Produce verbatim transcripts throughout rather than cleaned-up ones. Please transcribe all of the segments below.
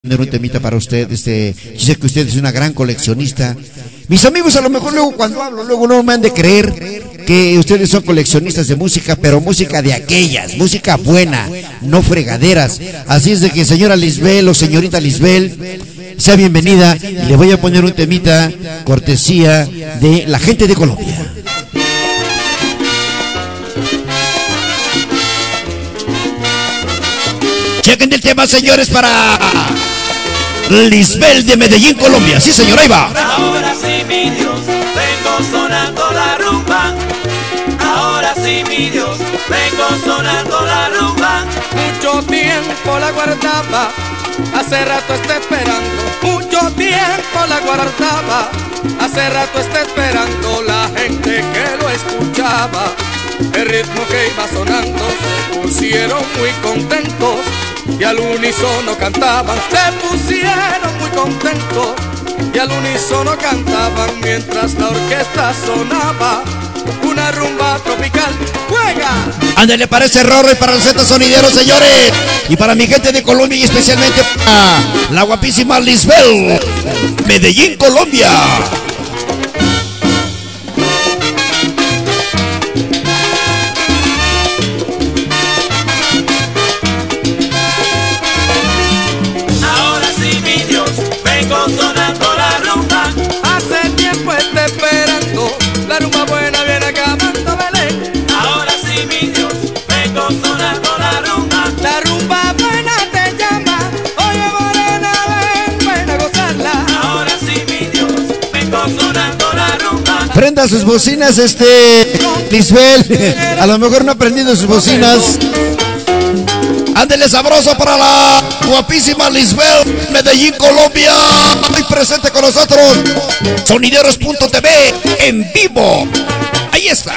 Poner un temita para usted, este, yo sé que usted es una gran coleccionista. Mis amigos, a lo mejor luego cuando hablo, luego no me han de creer que ustedes son coleccionistas de música, pero música de aquellas, música buena, no fregaderas. Así es de que señora Lisbel o señorita Lisbel, sea bienvenida y le voy a poner un temita cortesía de la gente de Colombia. Chequen el tema, señores, para Lisbel de Medellín, Colombia. Sí, señor, ahí va. Ahora sí, mi Dios, vengo sonando la rumba. Ahora sí, mi Dios, vengo sonando la rumba. Mucho tiempo la guardaba, hace rato está esperando. Mucho tiempo la guardaba, hace rato está esperando la gente que lo escuchaba. El ritmo que iba sonando se pusieron muy contentos y al unísono cantaban. Se pusieron muy contentos y al unísono cantaban mientras la orquesta sonaba una rumba tropical. ¡Juega! Ándale, para ese Rorro y para el Z Sonidero, señores. Y para mi gente de Colombia y especialmente para la guapísima Lisbel, Medellín, Colombia. Sonando la rumba, hace tiempo está esperando la rumba buena, viene acabando Belén. Ahora sí, mi Dios, vengo sonando la rumba. La rumba buena te llama, oye morena, ven, ven a gozarla. Ahora sí, mi Dios, vengo sonando la rumba. Prenda sus bocinas, este Lisbel. A lo mejor no ha prendido sus bocinas. Ándele sabroso para la guapísima Lisbel, Medellín, Colombia. Hoy presente con nosotros Sonideros punto t v en vivo. Ahí está.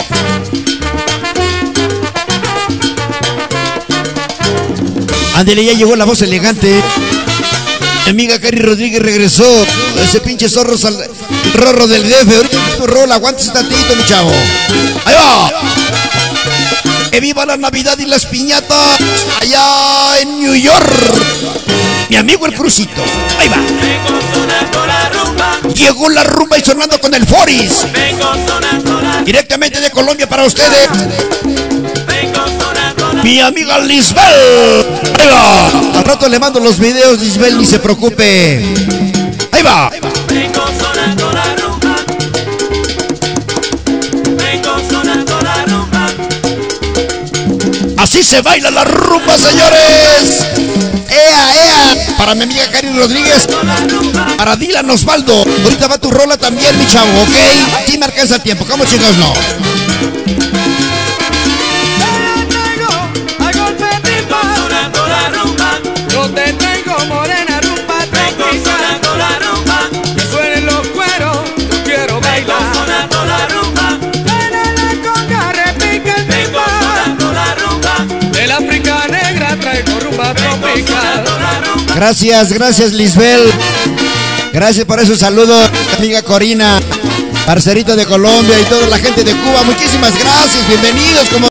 Ándele, ya llegó la voz elegante. Mi amiga Cari Rodríguez regresó. Ese pinche zorro sal... Rorro del D F. Ahorita tu rol, aguántese tantito, mi chavo. Ahí va. ¡Que viva la Navidad y las piñatas allá en New York! Mi amigo el Crucito. Ahí va. Vengo sonando la rumba. Llegó la rumba y sonando con el Foris. Vengo sonando la... Directamente de Colombia para ustedes. Vengo sonando la... Mi amiga Lisbel. Ahí va. Al rato le mando los videos, Lisbel, ni se preocupe. Ahí va. Vengo sonando la rumba. Vengo sonando la rumba. Así se baila la rumba, señores. ¡Ea, ea! Para mi amiga Cari Rodríguez. Para Dylan Osvaldo. Ahorita va tu rola también, mi chavo, ¿ok? Aquí me alcanza el tiempo. ¿Cómo chicos no? Sonando la rumba. Yo te tengo morena rumba, Vengo sonando la rumba. que suenen los cueros, yo quiero Vengo bailar. sonando la rumba. Baila la conga, repica el Vengo timba. sonando la rumba. Del África negra traigo rumba Vengo tropical. sonando la rumba. Gracias, gracias, Lisbel. Gracias por esos saludos, amiga Corina, parcerito de Colombia y toda la gente de Cuba. Muchísimas gracias, bienvenidos. Como